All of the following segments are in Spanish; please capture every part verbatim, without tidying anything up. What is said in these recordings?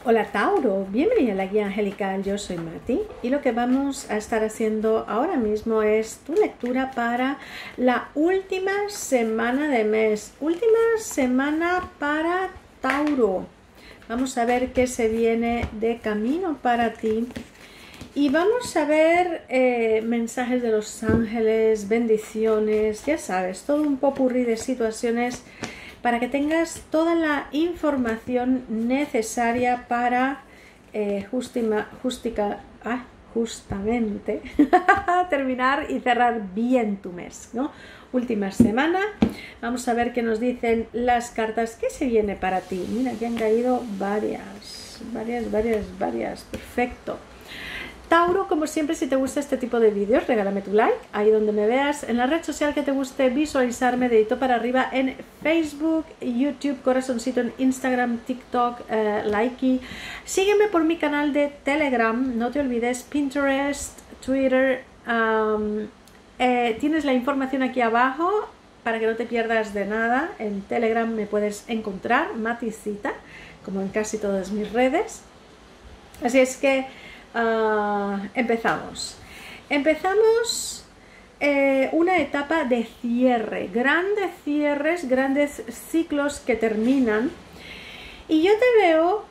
Hola Tauro, bienvenido a la guía angelical, yo soy Mati y lo que vamos a estar haciendo ahora mismo es tu lectura para la última semana de mes, última semana para Tauro. Vamos a ver qué se viene de camino para ti y vamos a ver eh, mensajes de los ángeles, bendiciones, ya sabes, todo un popurrí de situaciones para que tengas toda la información necesaria para eh, justima, justica, ah, justamente terminar y cerrar bien tu mes, ¿no? Última semana, vamos a ver qué nos dicen las cartas. ¿Qué se viene para ti? Mira, aquí han caído varias, varias, varias, varias. Perfecto. Tauro, como siempre, si te gusta este tipo de vídeos, regálame tu like, ahí donde me veas, en la red social que te guste visualizarme, dedito para arriba en Facebook, YouTube, corazoncito en Instagram, TikTok, eh, likey. Sígueme por mi canal de Telegram, no te olvides, Pinterest, Twitter, um, eh, tienes la información aquí abajo para que no te pierdas de nada. En Telegram me puedes encontrar, Maticita, como en casi todas mis redes. Así es que Uh, empezamos empezamos eh, una etapa de cierre, grandes cierres, grandes ciclos que terminan, y yo te veo,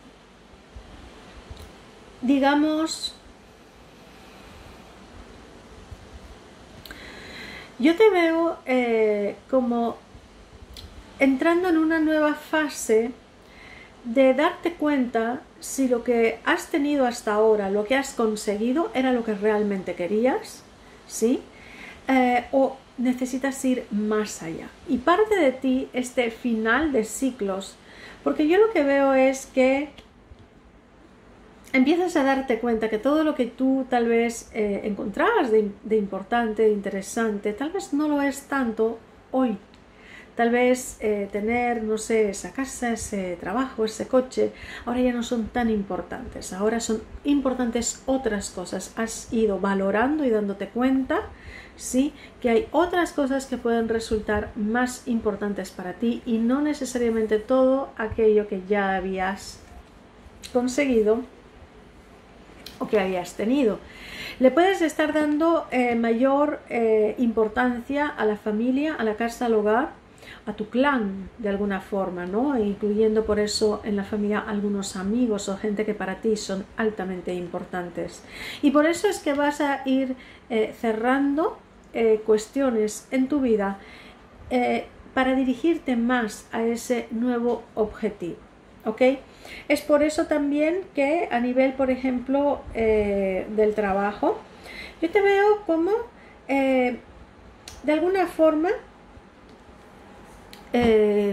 digamos, yo te veo eh, como entrando en una nueva fase de darte cuenta si lo que has tenido hasta ahora, lo que has conseguido, era lo que realmente querías, ¿sí? Eh, o necesitas ir más allá. Y parte de ti este final de ciclos, porque yo lo que veo es que empiezas a darte cuenta que todo lo que tú tal vez eh, encontrabas de, de importante, de interesante, tal vez no lo es tanto hoy. Tal vez eh, tener, no sé, esa casa, ese trabajo, ese coche, ahora ya no son tan importantes. Ahora son importantes otras cosas. Has ido valorando y dándote cuenta, sí, que hay otras cosas que pueden resultar más importantes para ti y no necesariamente todo aquello que ya habías conseguido o que habías tenido. Le puedes estar dando eh, mayor eh, importancia a la familia, a la casa, al hogar, a tu clan de alguna forma, ¿no? E incluyendo por eso en la familia algunos amigos o gente que para ti son altamente importantes. Y por eso es que vas a ir eh, cerrando eh, cuestiones en tu vida eh, para dirigirte más a ese nuevo objetivo, ¿ok? Es por eso también que a nivel, por ejemplo, eh, del trabajo, yo te veo como eh, de alguna forma Eh,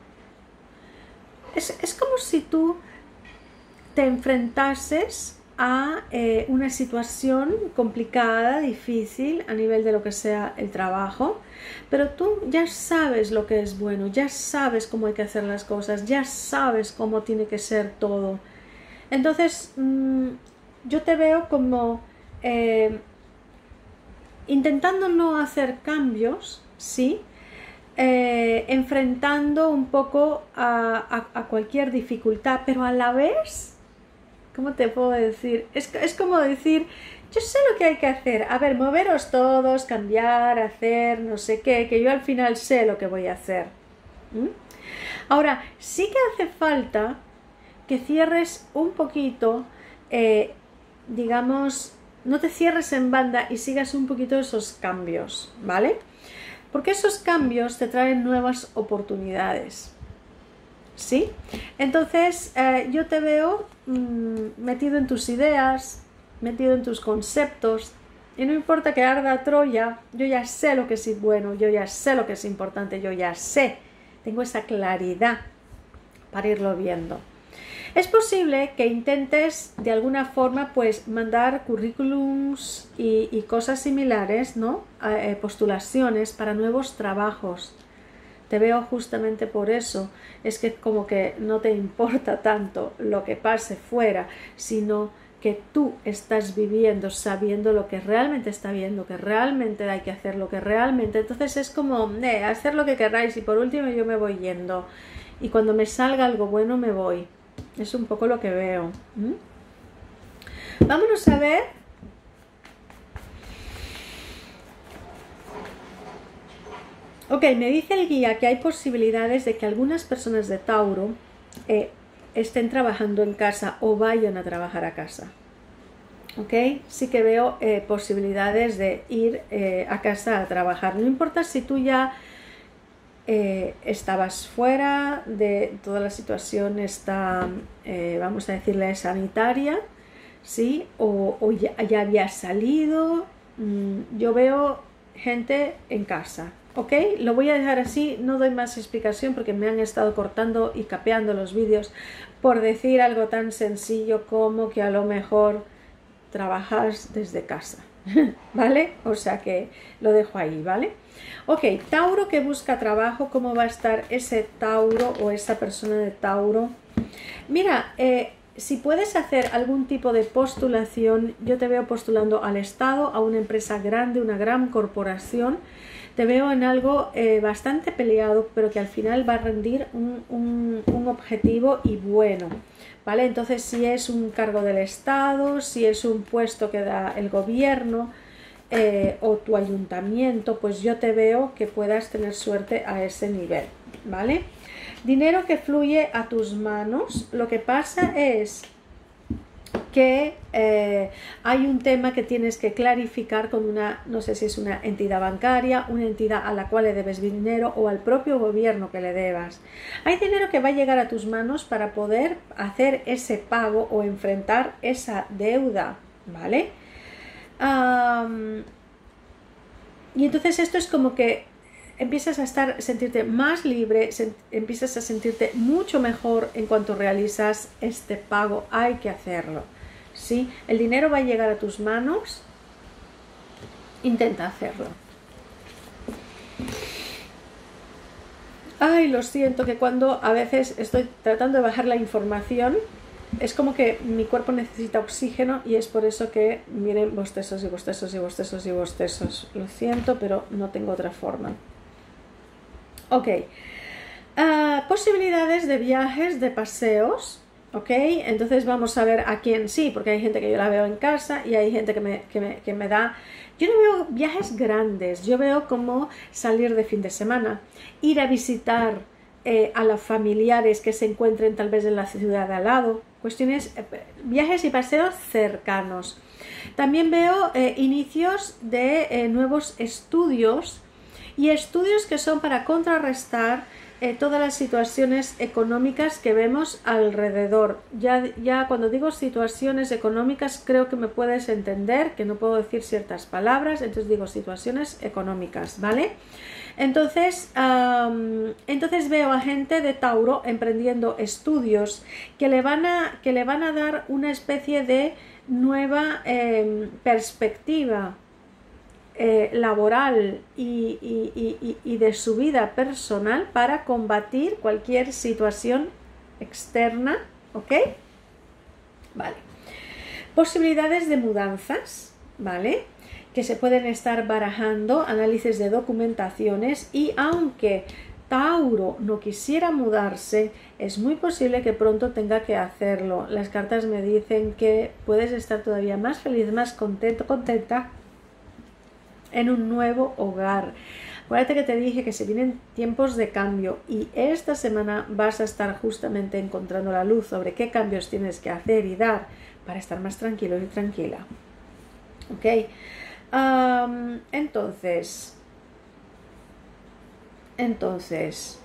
es, es como si tú te enfrentases a eh, una situación complicada, difícil a nivel de lo que sea el trabajo, pero tú ya sabes lo que es bueno, ya sabes cómo hay que hacer las cosas, ya sabes cómo tiene que ser todo. Entonces mmm, yo te veo como eh, intentando no hacer cambios, ¿sí? Eh, enfrentando un poco a, a, a cualquier dificultad, pero a la vez, ¿cómo te puedo decir? Es, es como decir, yo sé lo que hay que hacer, a ver, moveros todos, cambiar, hacer, no sé qué, que yo al final sé lo que voy a hacer. ¿Mm? Ahora, sí que hace falta que cierres un poquito, eh, digamos, no te cierres en banda y sigas un poquito esos cambios, ¿vale? Porque esos cambios te traen nuevas oportunidades, ¿sí? Entonces eh, yo te veo mmm, metido en tus ideas, metido en tus conceptos, y no importa que arda Troya, yo ya sé lo que es bueno, yo ya sé lo que es importante, yo ya sé, tengo esa claridad para irlo viendo. Es posible que intentes de alguna forma pues mandar currículums y, y cosas similares, ¿no? Eh, postulaciones para nuevos trabajos. Te veo justamente por eso, es que como que no te importa tanto lo que pase fuera, sino que tú estás viviendo, sabiendo lo que realmente está bien, lo que realmente hay que hacer, lo que realmente... Entonces es como, eh, hacer lo que queráis y por último yo me voy yendo. Y cuando me salga algo bueno me voy. Es un poco lo que veo. ¿Mm? Vámonos a ver. Ok, me dice el guía que hay posibilidades de que algunas personas de Tauro eh, estén trabajando en casa o vayan a trabajar a casa. Ok, sí que veo eh, posibilidades de ir eh, a casa a trabajar. No importa si tú ya eh, estabas fuera de toda la situación, está, eh, vamos a decirle, sanitaria, ¿sí? O, o ya, ya había salido. Mm, yo veo gente en casa. Ok, lo voy a dejar así, no doy más explicación porque me han estado cortando y capeando los vídeos por decir algo tan sencillo como que a lo mejor trabajas desde casa, ¿vale? O sea que lo dejo ahí, ¿vale? Ok, Tauro que busca trabajo, ¿cómo va a estar ese Tauro o esa persona de Tauro? Mira, eh, si puedes hacer algún tipo de postulación, yo te veo postulando al Estado, a una empresa grande, una gran corporación. Te veo en algo eh, bastante peleado, pero que al final va a rendir un, un, un objetivo y bueno, ¿vale? Entonces, si es un cargo del Estado, si es un puesto que da el gobierno eh, o tu ayuntamiento, pues yo te veo que puedas tener suerte a ese nivel, ¿vale? Dinero que fluye a tus manos. Lo que pasa es que eh, hay un tema que tienes que clarificar con una, no sé si es una entidad bancaria, una entidad a la cual le debes dinero o al propio gobierno que le debas. Hay dinero que va a llegar a tus manos para poder hacer ese pago o enfrentar esa deuda, ¿vale? Um, y entonces esto es como que empiezas a estar, sentirte más libre, se, empiezas a sentirte mucho mejor en cuanto realizas este pago. Hay que hacerlo. ¿Sí? El dinero va a llegar a tus manos, intenta hacerlo. Ay, lo siento que cuando a veces estoy tratando de bajar la información, es como que mi cuerpo necesita oxígeno y es por eso que miren bostezos y bostezos y bostezos y bostezos. Lo siento, pero no tengo otra forma. Ok. Uh, posibilidades de viajes, de paseos. Ok, entonces vamos a ver a quién sí, porque hay gente que yo la veo en casa y hay gente que me, que me, que me da... Yo no veo viajes grandes, yo veo como salir de fin de semana, ir a visitar eh, a los familiares que se encuentren tal vez en la ciudad de al lado, cuestiones, eh, viajes y paseos cercanos. También veo eh, inicios de eh, nuevos estudios y estudios que son para contrarrestar Eh, todas las situaciones económicas que vemos alrededor. Ya, ya cuando digo situaciones económicas creo que me puedes entender, que no puedo decir ciertas palabras, entonces digo situaciones económicas, ¿vale? Entonces, um, entonces veo a gente de Tauro emprendiendo estudios que le van a, que le van a dar una especie de nueva eh, perspectiva Eh, laboral y, y, y, y de su vida personal para combatir cualquier situación externa, ¿ok? Vale. Posibilidades de mudanzas, ¿vale? Que se pueden estar barajando, análisis de documentaciones y aunque Tauro no quisiera mudarse, es muy posible que pronto tenga que hacerlo. Las cartas me dicen que puedes estar todavía más feliz, más contento, contenta en un nuevo hogar. Acuérdate que te dije que se vienen tiempos de cambio y esta semana vas a estar justamente encontrando la luz sobre qué cambios tienes que hacer y dar para estar más tranquilo y tranquila. Ok, um, entonces entonces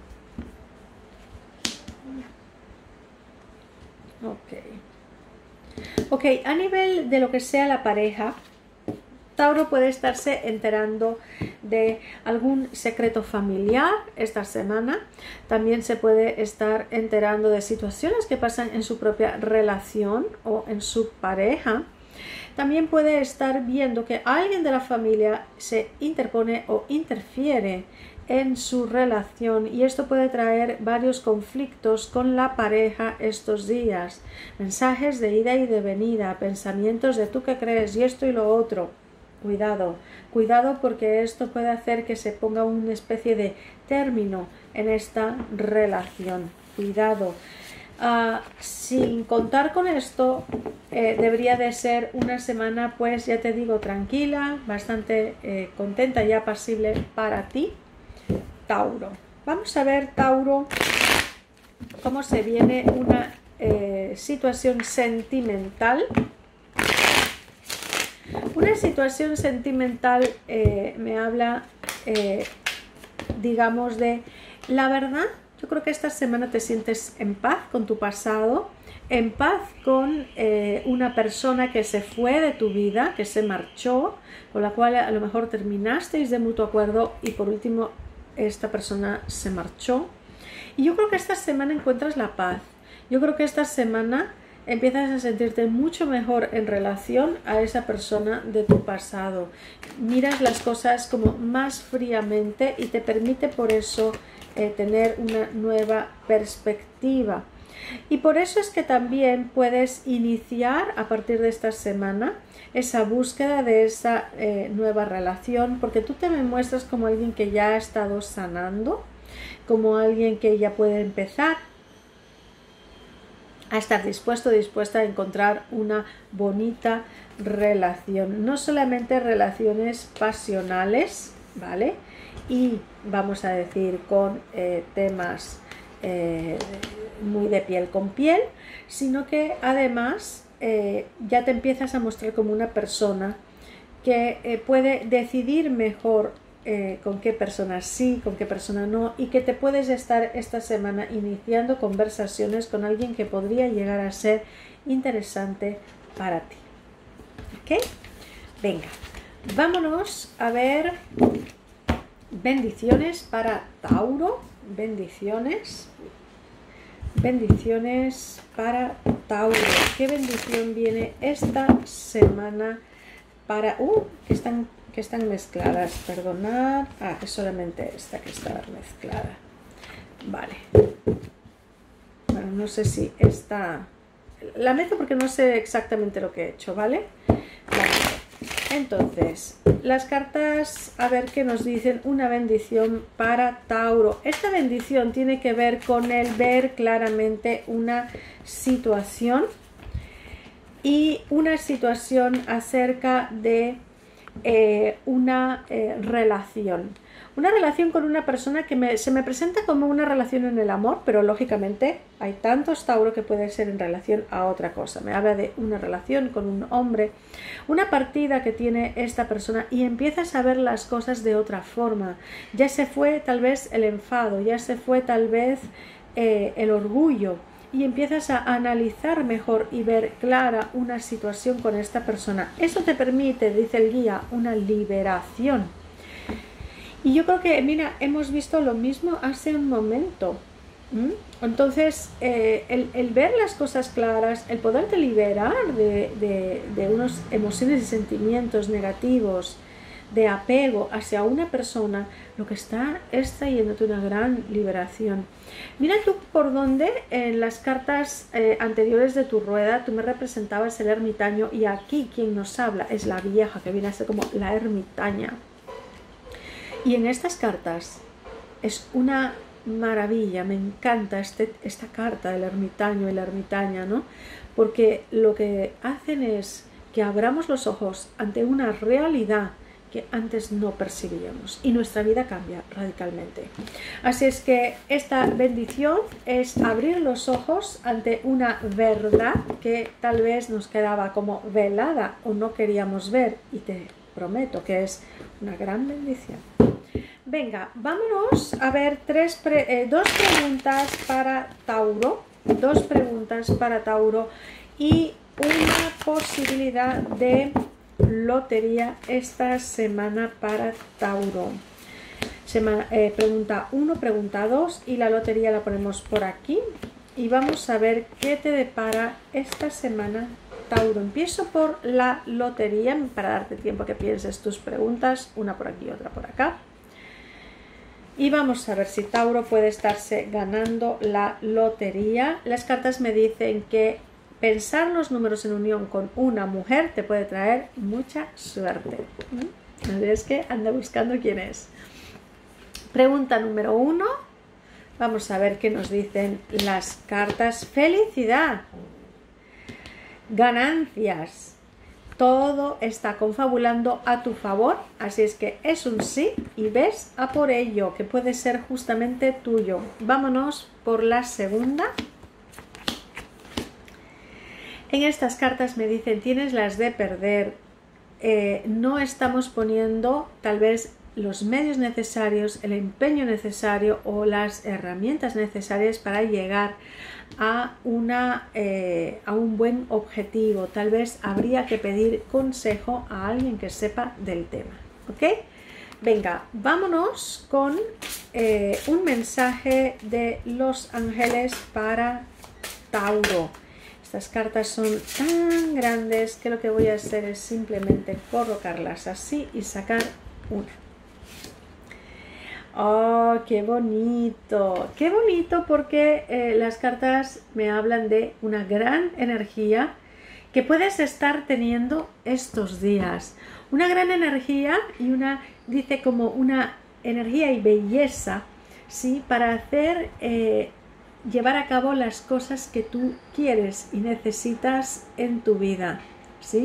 ok ok, a nivel de lo que sea la pareja, Tauro puede estarse enterando de algún secreto familiar esta semana. También se puede estar enterando de situaciones que pasan en su propia relación o en su pareja. También puede estar viendo que alguien de la familia se interpone o interfiere en su relación y esto puede traer varios conflictos con la pareja estos días. Mensajes de ida y de venida, pensamientos de tú qué crees y esto y lo otro. Cuidado, cuidado porque esto puede hacer que se ponga una especie de término en esta relación. Cuidado. Uh, sin contar con esto, eh, debería de ser una semana, pues ya te digo, tranquila, bastante eh, contenta y apacible para ti, Tauro. Vamos a ver, Tauro, cómo se viene una eh, situación sentimental. Una situación sentimental eh, me habla, eh, digamos, de la verdad. Yo creo que esta semana te sientes en paz con tu pasado, en paz con eh, una persona que se fue de tu vida, que se marchó, con la cual a lo mejor terminasteis de mutuo acuerdo y por último esta persona se marchó. Y yo creo que esta semana encuentras la paz. Yo creo que esta semana empiezas a sentirte mucho mejor en relación a esa persona de tu pasado. Miras las cosas como más fríamente y te permite por eso Eh, tener una nueva perspectiva, y por eso es que también puedes iniciar a partir de esta semana esa búsqueda de esa eh, nueva relación, porque tú te me muestras como alguien que ya ha estado sanando, como alguien que ya puede empezar a estar dispuesto, dispuesta a encontrar una bonita relación, no solamente relaciones pasionales, ¿vale? Y vamos a decir con eh, temas eh, muy de piel con piel, sino que además eh, ya te empiezas a mostrar como una persona que eh, puede decidir mejor eh, con qué persona sí, con qué persona no, y que te puedes estar esta semana iniciando conversaciones con alguien que podría llegar a ser interesante para ti. ¿Ok? Venga, vámonos a ver bendiciones para Tauro, bendiciones, bendiciones para Tauro. ¿Qué bendición viene esta semana para... Uh, que están, que están mezcladas, perdonad. Ah, es solamente esta que está mezclada. Vale. Bueno, no sé si esta... La meto porque no sé exactamente lo que he hecho, ¿vale? Vale. Entonces, las cartas, a ver qué nos dicen. Una bendición para Tauro. Esta bendición tiene que ver con el ver claramente una situación y una situación acerca de eh, una eh, relación. Una relación con una persona que me, se me presenta como una relación en el amor, pero lógicamente hay tantos Tauro que puede ser en relación a otra cosa. Me habla de una relación con un hombre, una partida que tiene esta persona y empiezas a ver las cosas de otra forma. Ya se fue tal vez el enfado, ya se fue tal vez eh, el orgullo, y empiezas a analizar mejor y ver clara una situación con esta persona. Eso te permite, dice el guía, una liberación. Y yo creo que, mira, hemos visto lo mismo hace un momento. ¿Mm? Entonces, eh, el, el ver las cosas claras, el poderte liberar de, de, de unas emociones y sentimientos negativos, de apego hacia una persona, lo que está es trayéndote una gran liberación. Mira tú por dónde en las cartas eh, anteriores de tu rueda tú me representabas el ermitaño, y aquí quien nos habla es la vieja, que viene a ser como la ermitaña. Y en estas cartas es una maravilla, me encanta este, esta carta del ermitaño y la ermitaña, ¿no? Porque lo que hacen es que abramos los ojos ante una realidad que antes no percibíamos y nuestra vida cambia radicalmente. Así es que esta bendición es abrir los ojos ante una verdad que tal vez nos quedaba como velada o no queríamos ver, y te prometo que es una gran bendición. Venga, vámonos a ver tres pre, eh, dos preguntas para Tauro, dos preguntas para Tauro y una posibilidad de lotería esta semana para Tauro. Semana, eh, pregunta uno, pregunta dos, y la lotería la ponemos por aquí. Y vamos a ver qué te depara esta semana, Tauro. Empiezo por la lotería para darte tiempo a que pienses tus preguntas, una por aquí y otra por acá. Y vamos a ver si Tauro puede estarse ganando la lotería. Las cartas me dicen que pensar los números en unión con una mujer te puede traer mucha suerte. ¿Mm? Es que anda buscando quién es. Pregunta número uno. Vamos a ver qué nos dicen las cartas. Felicidad, ganancias, todo está confabulando a tu favor, así es que es un sí y ves a por ello, que puede ser justamente tuyo. Vámonos por la segunda. En estas cartas me dicen, tienes las de perder, eh, no estamos poniendo tal vez los medios necesarios, el empeño necesario o las herramientas necesarias para llegar a, una, eh, a un buen objetivo. Tal vez habría que pedir consejo a alguien que sepa del tema. ¿Ok? Venga, vámonos con eh, un mensaje de los ángeles para Tauro. Estas cartas son tan grandes que lo que voy a hacer es simplemente colocarlas así y sacar una. ¡Oh, qué bonito! ¡Qué bonito! Porque eh, las cartas me hablan de una gran energía que puedes estar teniendo estos días. Una gran energía y una, dice como una energía y belleza, ¿sí? Para hacer, eh, llevar a cabo las cosas que tú quieres y necesitas en tu vida, ¿sí?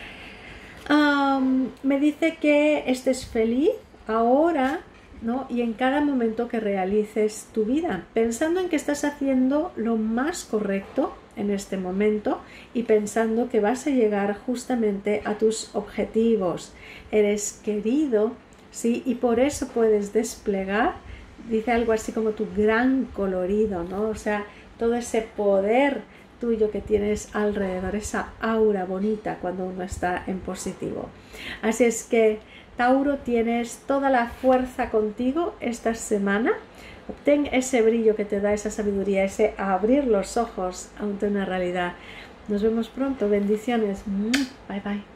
Um, me dice que estés feliz ahora, ¿no? Y en cada momento que realices tu vida, pensando en que estás haciendo lo más correcto en este momento y pensando que vas a llegar justamente a tus objetivos. Eres querido, ¿sí? Y por eso puedes desplegar, dice algo así como tu gran colorido, ¿no? O sea, todo ese poder tuyo que tienes alrededor, esa aura bonita cuando uno está en positivo. Así es que Tauro, tienes toda la fuerza contigo esta semana. Obtén ese brillo que te da esa sabiduría, ese abrir los ojos ante una realidad. Nos vemos pronto. Bendiciones. Bye bye.